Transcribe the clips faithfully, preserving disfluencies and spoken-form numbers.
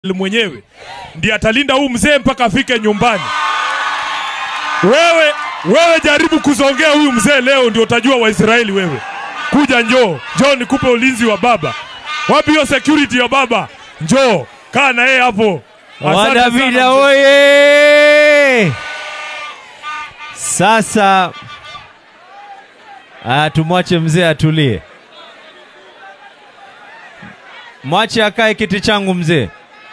mwenyewe ndiye atalinda huu mzee mpaka afike nyumbani. Wewe wewe jaribu kuzongea huyu mzee leo ndio utajua Waisraeli wewe. Kuja njoo, njoo nikupe ulinzi wa baba. Wapi hiyo security ya baba? Njoo, kaa na yeye hapo. Wadavida oye! Sasa ah, tumwache mzee atulie. Mwache akae kiti changu mzee.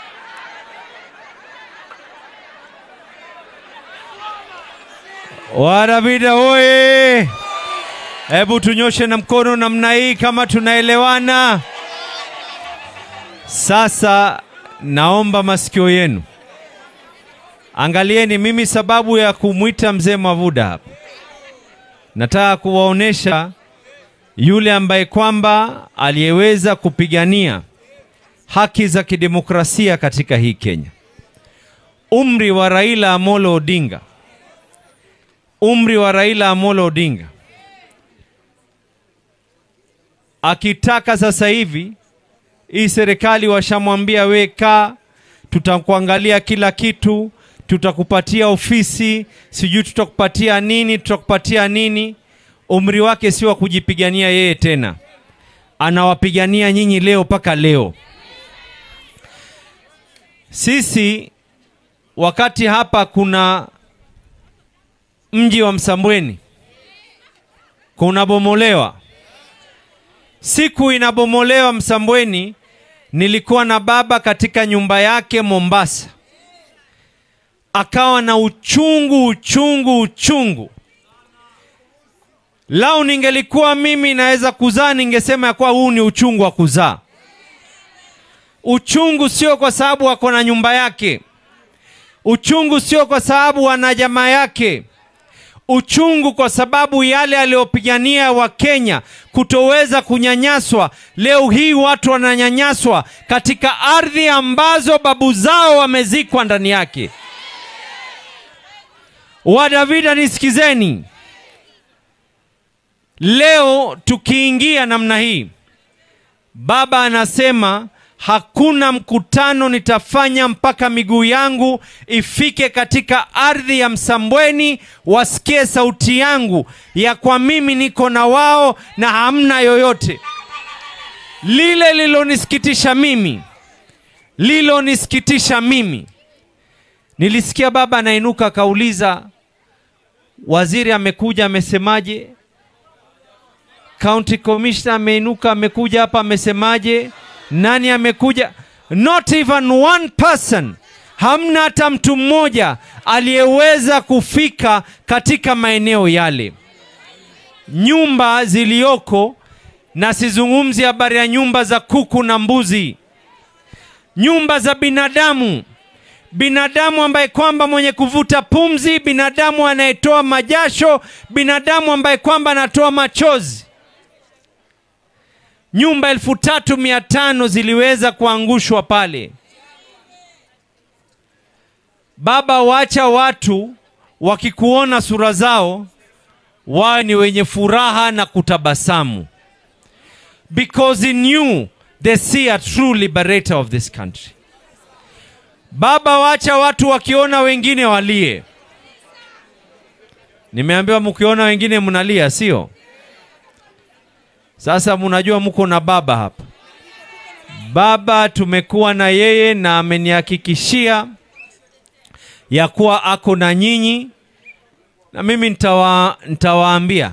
Wadavida oye! Hebu tunyoshe na mkono namna hii kama tunaelewana. Sasa naomba masikio yenu. Angalieni, mimi sababu ya kumuita mzee Mavuda hapa, nataka kuwaonesha yule ambaye kwamba aliyeweza kupigania haki za kidemokrasia katika hii Kenya. Umri wa Raila Amolo Odinga. Umri wa Raila Amolo Odinga. Akitaka sasa hivi, hii serikali washamwambia we kaa, tutakuangalia kila kitu, tutakupatia ofisi, sijui tutakupatia nini, tutakupatia nini. Umri wake si wa kujipigania yeye tena. Anawapigania nyinyi leo paka leo. Sisi wakati hapa kuna mji wa Msambweni, kuna bomolewa. Siku inabomolewa Msambweni, nilikuwa na baba katika nyumba yake Mombasa. Akawa na uchungu, uchungu, uchungu. Lao ningelikuwa mimi naweza kuzaa, ningesema ya kuwa huu ni uchungu wa kuzaa. Uchungu sio kwa sababu ako na nyumba yake. Uchungu sio kwa sababu ana jamaa yake. Uchungu kwa sababu yale aliyopigania wa Kenya kutoweza kunyanyaswa. Leo hii watu wananyanyaswa katika ardhi ambazo babu zao wamezikwa ndani yake. Wadavida nisikizeni. Leo tukiingia namna hii, baba anasema hakuna mkutano nitafanya mpaka miguu yangu ifike katika ardhi ya Msambweni, wasikie sauti yangu ya kwa mimi niko na wao na hamna yoyote. Lile lilo nisikitisha mimi, lilo nisikitisha mimi. Nilisikia baba anainuka kauliza, waziri amekuja amesemaje? County Commissioner ameinuka amekuja hapa amesemaje? Nani amekuja? Not even one person. Hamna hata mtu mmoja aliyeweza kufika katika maeneo yale. Nyumba zilioko, na sizungumzi habari ya nyumba za kuku na mbuzi. Nyumba za binadamu. Binadamu ambaye kwamba mwenye kuvuta pumzi, binadamu anayetoa majasho, binadamu ambaye kwamba anatoa machozi. Nyumba elfu tatu mia tano ziliweza kuangushwa pale. Baba, wacha watu wakikuona sura zao wao ni wenye furaha na kutabasamu, because in you they see a true liberator of this country. Baba, wacha watu wakiona wengine walie. Nimeambiwa mkiona wengine mnalia, sio? Sasa mnajua mko na baba hapa. Baba tumekuwa na yeye na amenihakikishia ya kuwa ako na nyinyi, na mimi nitawa, nitawaambia.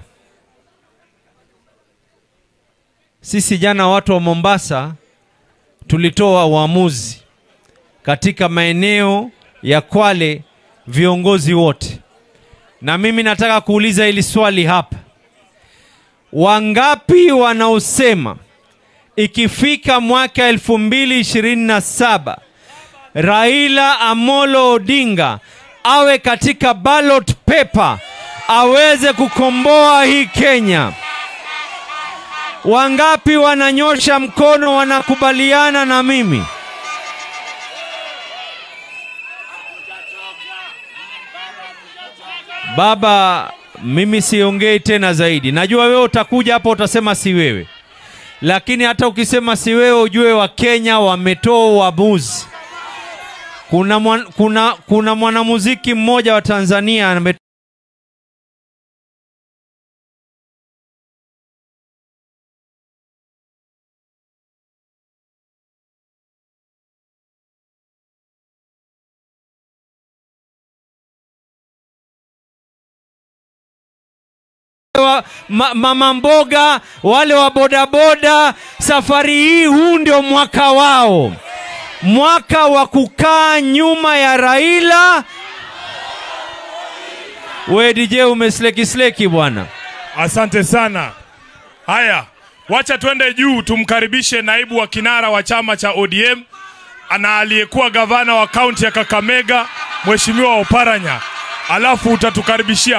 Sisi jana watu wa Mombasa tulitoa uamuzi katika maeneo ya Kwale, viongozi wote. Na mimi nataka kuuliza hili swali hapa. Wangapi wanaosema ikifika mwaka elfu mbili ishirini na saba Raila Amolo Odinga awe katika ballot paper aweze kukomboa hii Kenya? Wangapi wananyosha mkono wanakubaliana na mimi? Baba, mimi siongei tena zaidi. Najua wewe utakuja hapo utasema si wewe. Lakini hata ukisema si wewe, ujue wa Kenya wametoa uamuzi Kuna mwan, kuna kuna mwanamuziki mmoja wa Tanzania ame Ma, mama mboga, wale wa bodaboda, safari hii huu ndio mwaka wao, mwaka wa kukaa nyuma ya Raila. We D J umesleki sleki bwana. Asante sana. Haya, wacha twende juu tumkaribishe naibu wa kinara wa chama cha O D M ana aliyekuwa gavana wa kaunti ya Kakamega, Mheshimiwa Oparanya. Alafu utatukaribishia